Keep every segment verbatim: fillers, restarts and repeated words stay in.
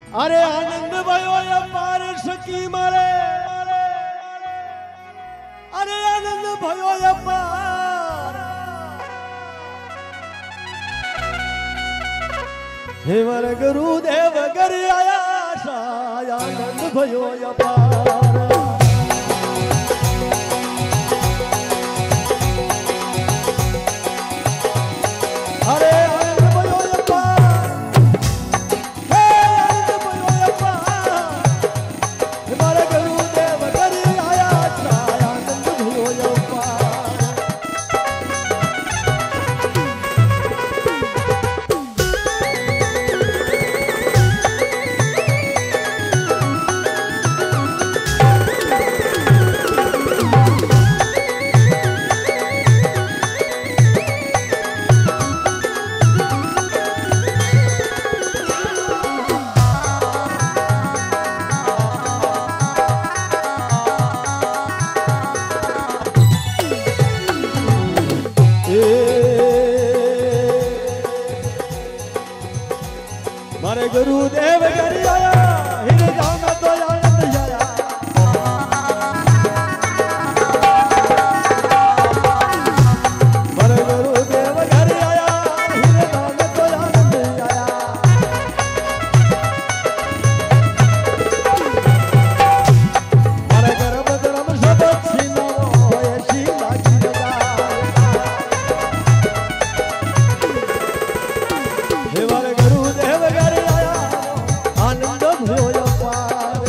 अरे आनंद भयो या पार सकी मारे, अरे आनंद भयो या पार। हे वर गुरुदेव घर आया सा आनंद भयो या पार। अरे मारे गुरुदेव घर आया हिर जाना तो आनंद आया। मारे गुरुदेव घर आया हिर जाना तो आनंद आया। मारे गर्भ धर्म सब छीनो ऐसी लागी लगा। हे मारे गुरुदेव घर आनंद भयो पार।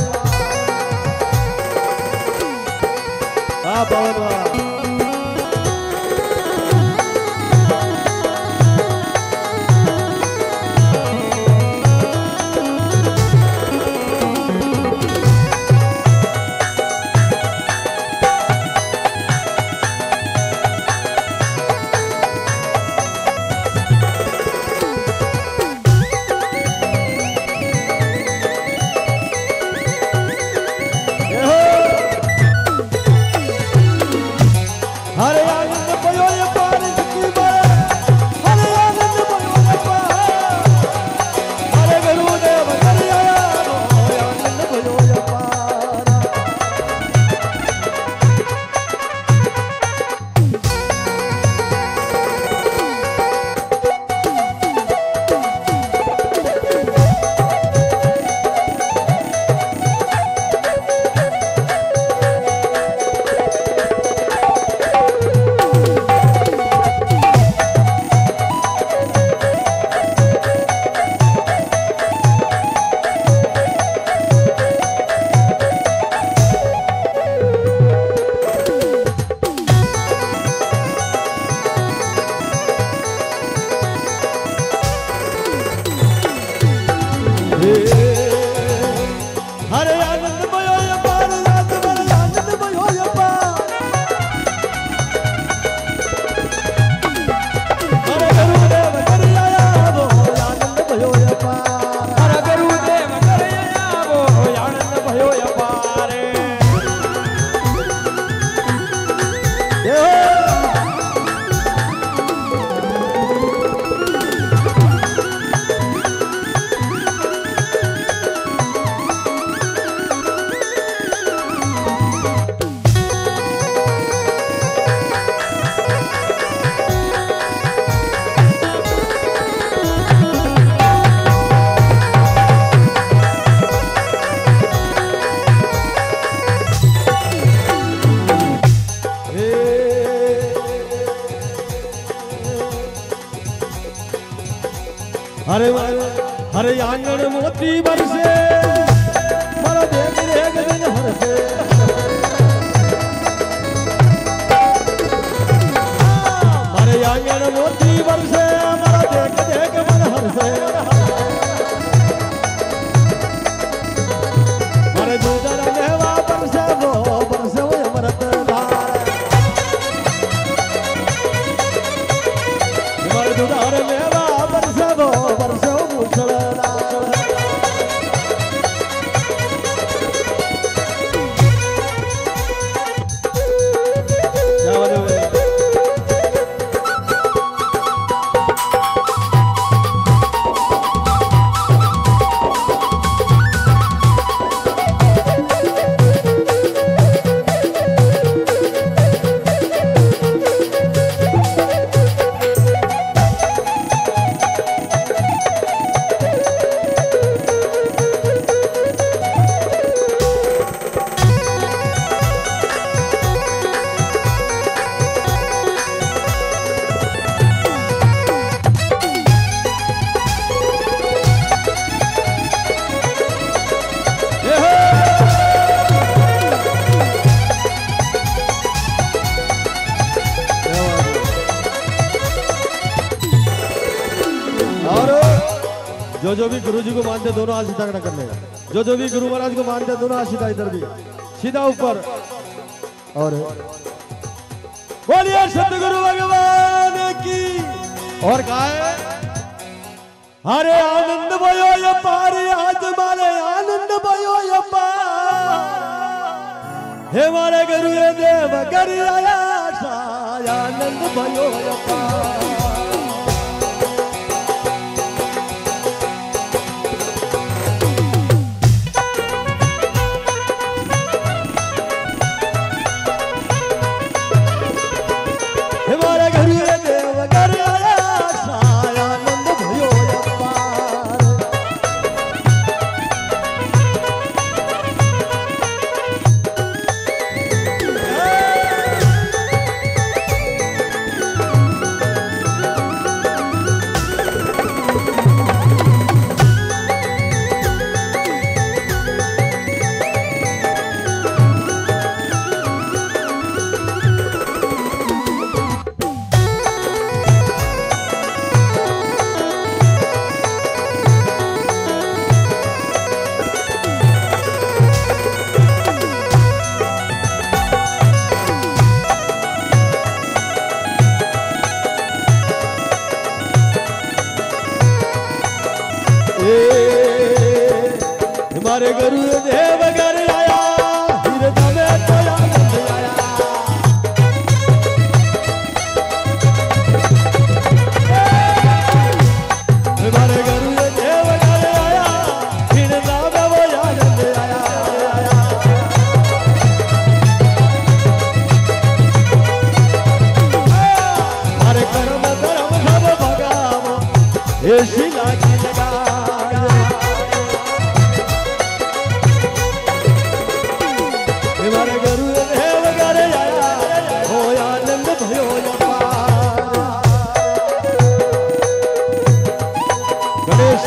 आ बाबा हरे आनंद भयो या पार सकी मारे, हरे आनंद भयो या पार। हरे गुरुदेव घर आया आनंद भयो या पार। हरे आनंद भयो या पार, आनंद भयो या पार। हरे गुरुदेव घर आया वो आनंद भयो या पार। हरे गुरुदेव घर आया वो आनंद भयो या पार। हरे हरे आंगन मोती बरसे मारा देख देख दिन हरसे। हरे आंगन मोती बरसे मारा देख देख मन हरसे। हरे दूधर मेवा बरसे वो बरसे वो अमृत धार। हरे दूधर मेवा बरसे वो बरसे वो मूसलाधार। जो जो भी गुरु जी को मानते दोनों हाथ सीधा खड़ा कर लेगा। जो जो भी गुरु महाराज को मानते दोनों हाथ सीधा इधर भी सीधा ऊपर। और बोलिए सतगुरु भगवान की। और कहा है अरे आनंद भयो ये पार आज मारे आनंद भयो ये पार हे मारे गुरु देव कर आया आनंद भयो ये पार। हमारे गुरु देव घर आया हृदय में तो आनंद आया। हमारे गुरु देव घर आया हृदय में वो आनंद आया। हमारे कर्म धर्म सब भगावो ये शिला की लगा। हमारे गुरु देव घर आया हो आनंद भयो ये पार। गणेश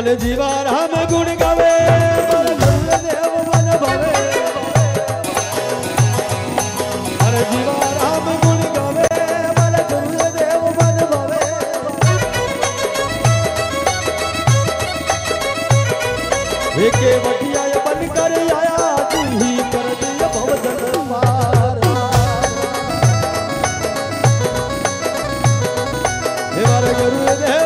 मन जीवा राम गुण गावे गुरुदेव मन भावे मन जीवा राम गुण गावे मन गुरुदेव मन भावे एके वटिया बन कर आया तू ही कर दिया भवजन मारा हे मारे गुरुदेव